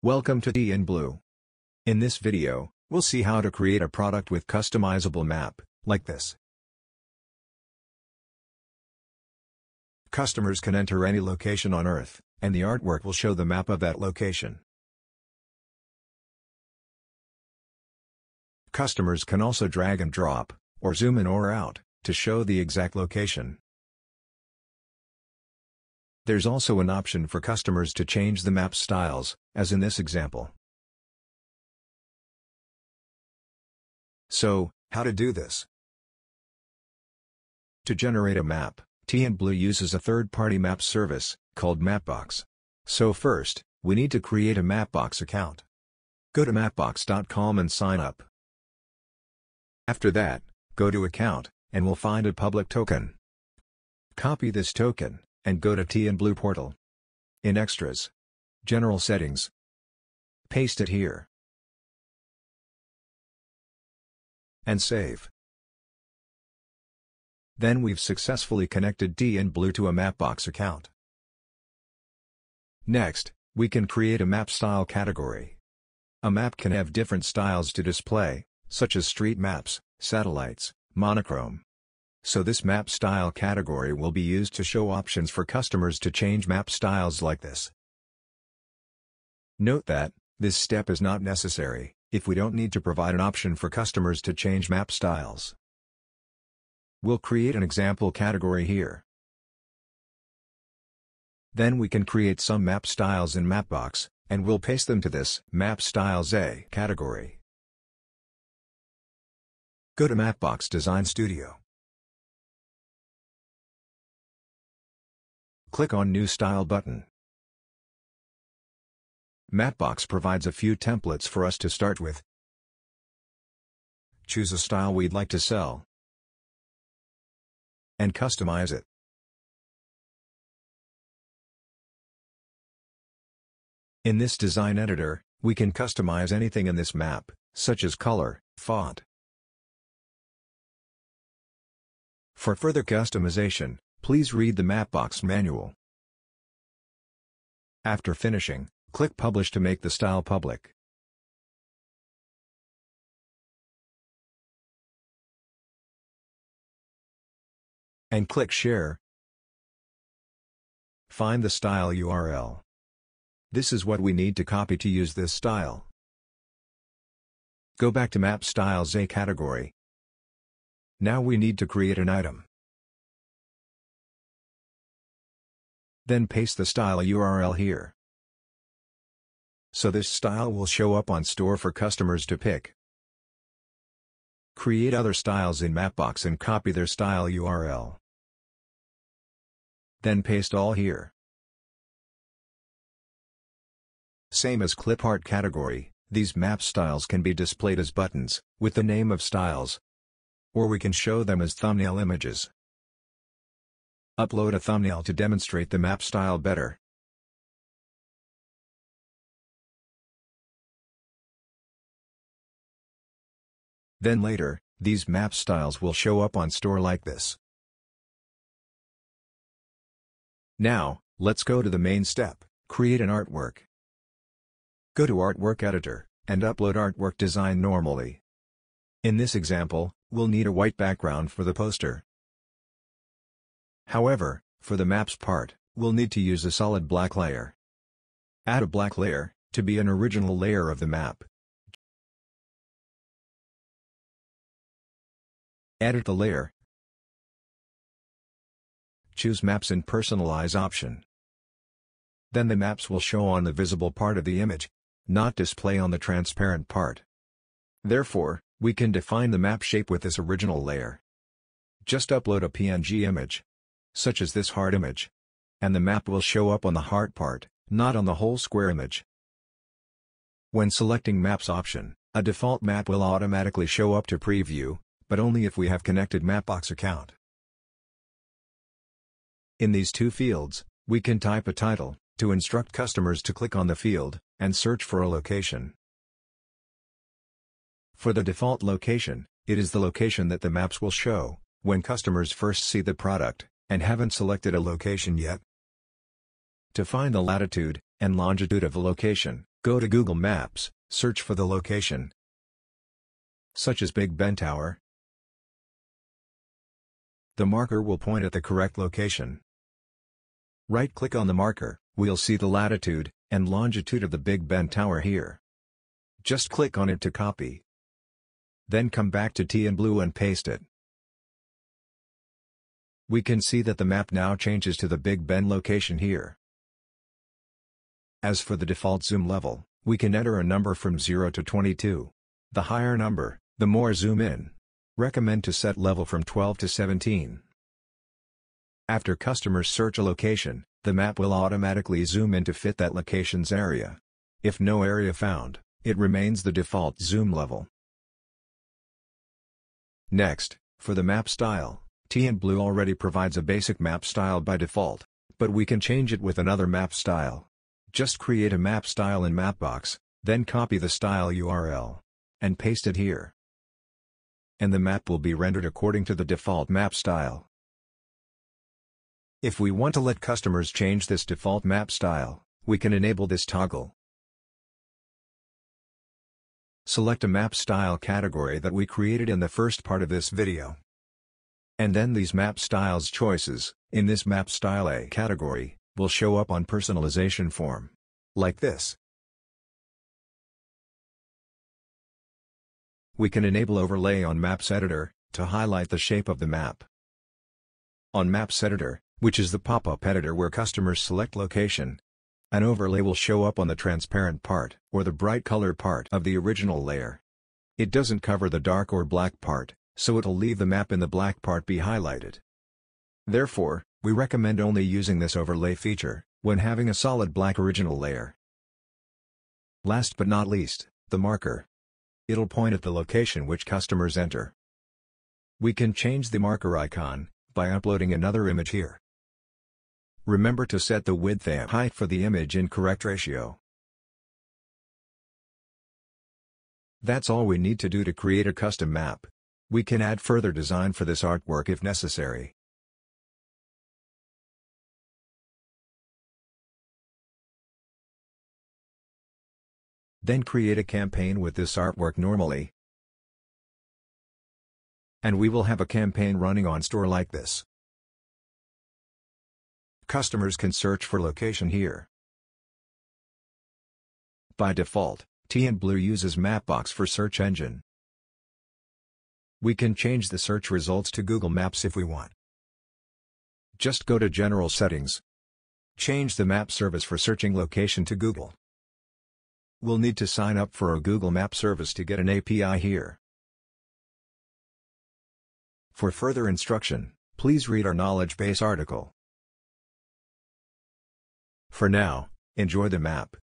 Welcome to TNBlue. In this video, we'll see how to create a product with customizable map, like this. Customers can enter any location on Earth, and the artwork will show the map of that location. Customers can also drag and drop, or zoom in or out, to show the exact location. There's also an option for customers to change the map styles, as in this example. So, how to do this? To generate a map, TNBlue uses a third-party map service, called Mapbox. So first, we need to create a Mapbox account. Go to mapbox.com and sign up. After that, go to Account, and we'll find a public token. Copy this token, and go to TNBlue portal. In Extras, General Settings, paste it here, and save. Then we've successfully connected TNBlue to a Mapbox account. Next, we can create a map style category. A map can have different styles to display, such as street maps, satellites, monochrome. So this map style category will be used to show options for customers to change map styles like this. Note that, this step is not necessary, if we don't need to provide an option for customers to change map styles. We'll create an example category here. Then we can create some map styles in Mapbox, and we'll paste them to this Map Styles A category. Go to Mapbox Design Studio. Click on New Style button. Mapbox provides a few templates for us to start with. Choose a style we'd like to sell, and customize it. In this design editor, we can customize anything in this map, such as color, font. For further customization, please read the Mapbox manual. After finishing, click Publish to make the style public. And click Share. Find the style URL. This is what we need to copy to use this style. Go back to Map Styles A category. Now we need to create an item. Then paste the style URL here. So this style will show up on store for customers to pick. Create other styles in Mapbox and copy their style URL. Then paste all here. Same as clip art category, these map styles can be displayed as buttons, with the name of styles. Or we can show them as thumbnail images. Upload a thumbnail to demonstrate the map style better. Then later, these map styles will show up on store like this. Now, let's go to the main step, create an artwork. Go to Artwork Editor, and upload artwork design normally. In this example, we'll need a white background for the poster. However, for the maps part, we'll need to use a solid black layer. Add a black layer, to be an original layer of the map. Edit the layer. Choose Maps and Personalize option. Then the maps will show on the visible part of the image, not display on the transparent part. Therefore, we can define the map shape with this original layer. Just upload a PNG image, such as this heart image, and the map will show up on the heart part, not on the whole square image. When selecting Maps option, a default map will automatically show up to preview, but only if we have connected Mapbox account. In these two fields, we can type a title, to instruct customers to click on the field, and search for a location. For the default location, it is the location that the maps will show, when customers first see the product, and haven't selected a location yet. To find the latitude and longitude of a location, Go to Google Maps, search for the location, such as Big Ben Tower. The marker will point at the correct location. Right-click on the marker, we'll see the latitude and longitude of the Big Ben Tower here. Just click on it to copy. Then come back to TNBlue and paste it. We can see that the map now changes to the Big Ben location here. As for the default zoom level, we can enter a number from 0 to 22. The higher number, the more zoom in. Recommend to set level from 12 to 17. After customers search a location, the map will automatically zoom in to fit that location's area. If no area found, it remains the default zoom level. Next, for the map style, TNBlue already provides a basic map style by default, but we can change it with another map style. Just create a map style in Mapbox, then copy the style URL and paste it here. And the map will be rendered according to the default map style. If we want to let customers change this default map style, we can enable this toggle. Select a map style category that we created in the first part of this video. And then these map styles choices, in this map style A category, will show up on personalization form. Like this. We can enable overlay on Maps Editor, to highlight the shape of the map. On Maps Editor, which is the pop-up editor where customers select location, an overlay will show up on the transparent part, or the bright color part of the original layer. It doesn't cover the dark or black part, so it'll leave the map in the black part be highlighted. Therefore, we recommend only using this overlay feature, when having a solid black original layer. Last but not least, the marker. It'll point at the location which customers enter. We can change the marker icon, by uploading another image here. Remember to set the width and height for the image in correct ratio. That's all we need to do to create a custom map. We can add further design for this artwork if necessary. Then create a campaign with this artwork normally. And we will have a campaign running on store like this. Customers can search for location here. By default, TNBlue uses Mapbox for search engine. We can change the search results to Google Maps if we want. Just go to General Settings. Change the map service for searching location to Google. We'll need to sign up for a Google Map service to get an API here. For further instruction, please read our knowledge base article. For now, enjoy the map.